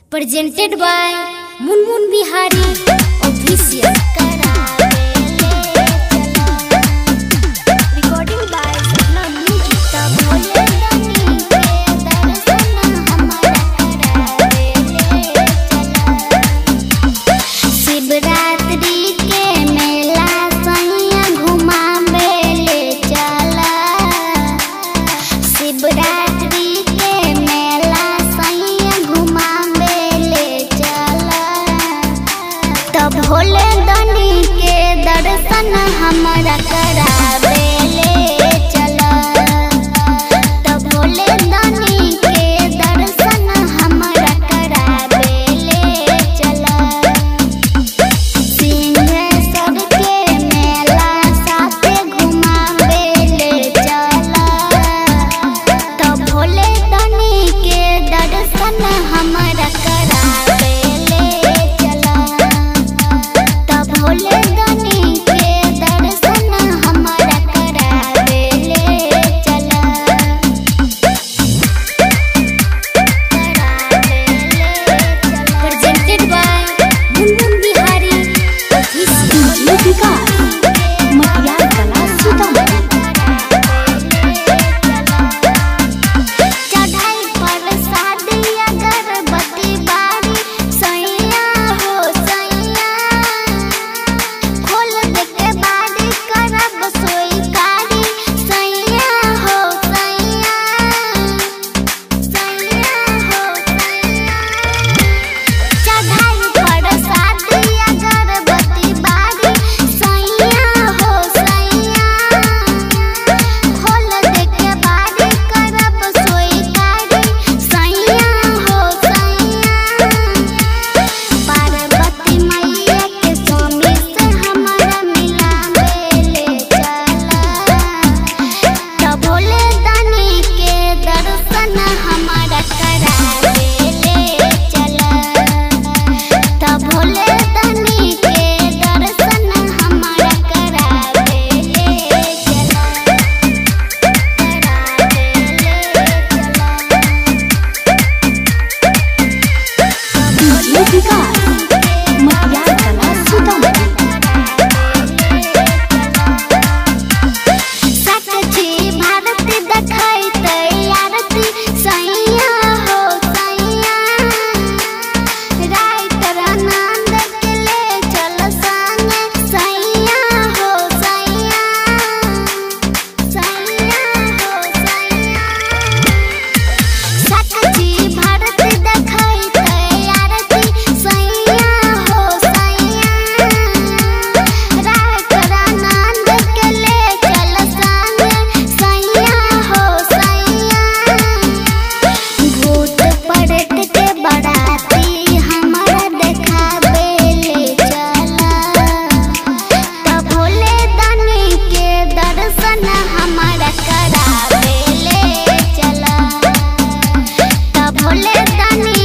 presented by Munmun Bihari Official. Recording by Sapna Music. Shivratri के मेला सैया घुमावे ले चला। शिवरात्रि के मेला सैया घुमावे ले चला। तब भोले दानी के दर्शन हमरा करावे ले चला। तब भोले दानी के दर्शन हमरा करावे ले चला। सिंहेश्वर के मेला साथे घुमावे ले चला। तब भोले दानी के दर्शन हमरा करावे ले चला। तब भोले दानी के दर्शन हमरा करावे ले चला। Presented by Munmun Bihari Official. चढ़ाई प्रसाद अगरबत्ती बारी सैया हो सैया। खोल दे के बारी करब सोई कारी सैया हो सैया। सैया हो सैया। चढ़ाई प्रसाद अगरबत्ती बारी सैया हो सैया। खोल दे के बारी करब सोई कारी सैया हो सैया। पार्वती मैया के स्वामी से हमरा मिलावे ले चला। तब भोले दानी के दर्शन हमरा करावे ले चला। तब भोले दानी के दर्शन हमरा करावे ले चला। साक्षी भारती देखाई तैयारती सैया हो सैया। राइटर आनंद के ले चल संगे सैया हो सैया। सैया हो सैया। साक्षी भारती देखाई तैयारती सैया हो सैया। राइटर आनंद के ले चल संगे सैया हो सैया। भूत प्रेत के बाराती हमरा देखावे ले चला। तब भोले दानी के दर्शन हमरा करावे ले चला। तब भोले दानी